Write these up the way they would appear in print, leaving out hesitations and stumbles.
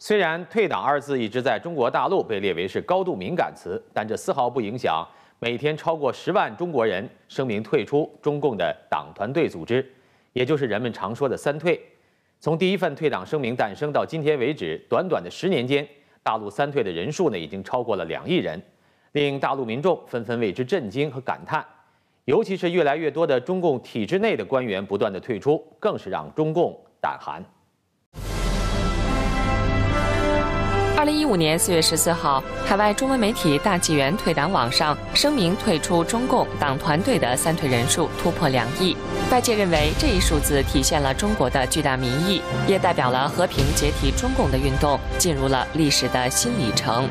虽然“退党”二字一直在中国大陆被列为是高度敏感词，但这丝毫不影响每天超过10万中国人声明退出中共的党团队组织，也就是人们常说的“三退”。从第一份退党声明诞生到今天为止，短短的10年间，大陆三退的人数已经超过了2亿人，令大陆民众纷纷为之震惊和感叹。尤其是越来越多的中共体制内的官员不断的退出，更是让中共胆寒。 2015年4月14号，海外中文媒体大纪元退党网上声明退出中共党团队的三退人数突破2亿。外界认为这一数字体现了中国的巨大民意，也代表了和平解体中共的运动进入了历史的新里程。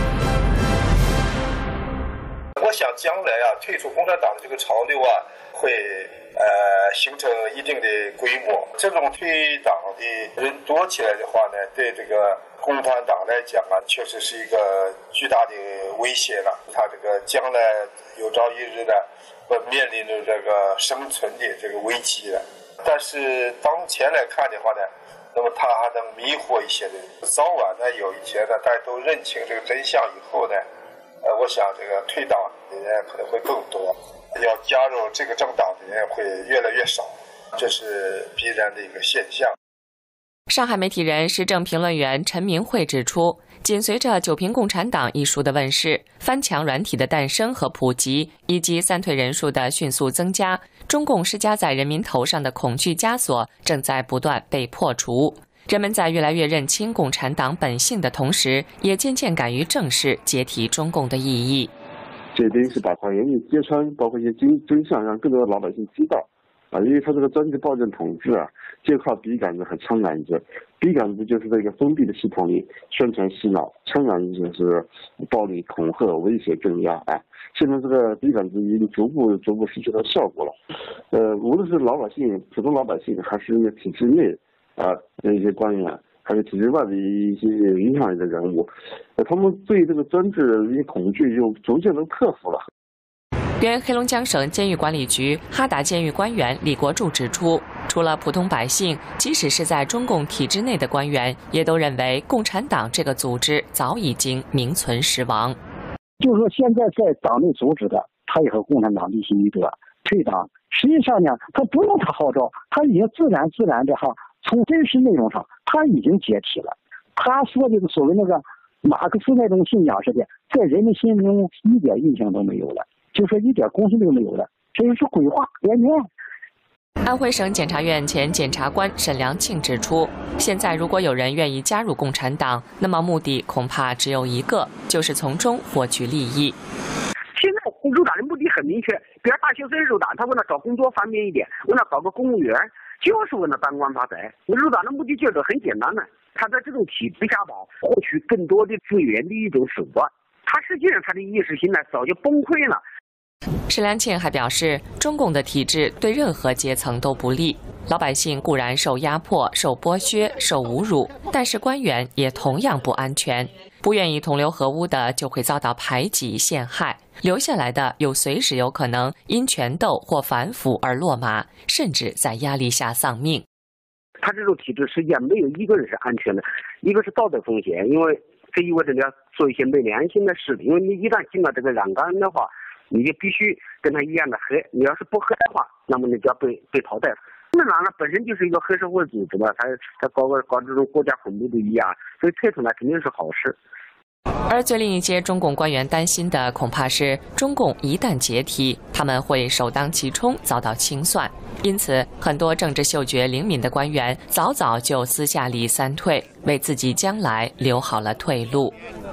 我想将来退出共产党的这个潮流会形成一定的规模。这种退党的人多起来的话呢，对这个共产党来讲确实是一个巨大的威胁了。他这个将来有朝一日会面临着这个生存的这个危机了。但是当前来看的话呢，那么他还能迷惑一些人。早晚有一天大家都认清这个真相以后呢，我想这个退党的人可能会更多，要加入这个政党的人会越来越少，这是必然的一个现象。 上海媒体人、时政评论员陈明慧指出，紧随着《九评共产党》一书的问世，翻墙软体的诞生和普及，以及三退人数的迅速增加，中共施加在人民头上的恐惧枷锁正在不断被破除。人们在越来越认清共产党本性的同时，也渐渐敢于正视解体中共的意义。 这等于是把它严密揭穿，包括一些真相，让更多的老百姓知道。因为他这个专制暴政统治就靠笔杆子和枪杆子，笔杆子就是在一个封闭的系统里宣传洗脑，枪杆子就是暴力恐吓、威胁、镇压现在这个笔杆子已经逐步失去了效果了。无论是老百姓、普通老百姓，还是体制内的一些官员，还是体制外的一些影响力的人物，他们对这个专制的一些恐惧就逐渐都克服了。 原黑龙江省监狱管理局哈达监狱官员李国柱指出，除了普通百姓，即使是在中共体制内的官员，也都认为共产党这个组织早已经名存实亡。 就是说，现在在党内组织的，他也和共产党立心一德，退党。实际上呢，他不用他号召，他已经自然的从真实内容上，他已经解体了。他说这个所谓那个马克思那种信仰似的，在人们心中一点印象都没有了。就说一点公信力都没有了，这就是鬼话连篇。 安徽省检察院前检察官沈良庆指出，现在如果有人愿意加入共产党，那么目的恐怕只有一个，就是从中获取利益。 现在入党的目的很明确，比如大学生入党，他为了找工作方便一点，为了搞个公务员，就是为了当官发财。入党的目的就是很简单的，他在这种体制下获取更多的资源的一种手段。他实际上他的意识形态早就崩溃了。 沈良庆还表示，中共的体制对任何阶层都不利，老百姓固然受压迫、受剥削、受侮辱，但是官员也同样不安全。不愿意同流合污的就会遭到排挤陷害，留下来的又随时有可能因权斗或反腐而落马，甚至在压力下丧命。 他这种体制实际上没有一个人是安全的，一个是道德风险，因为这意味着你要做一些没良心的事，因为你一旦进了这个栏杆的话，你就必须跟他一样的黑，你要是不黑的话，那么你就要被淘汰。共产党本身就是一个黑社会组织嘛，他搞这种国家恐怖主义所以退出来肯定是好事。 而最令一些中共官员担心的，恐怕是中共一旦解体，他们会首当其冲遭到清算。因此，很多政治嗅觉灵敏的官员早就私下里三退，为自己将来留好了退路。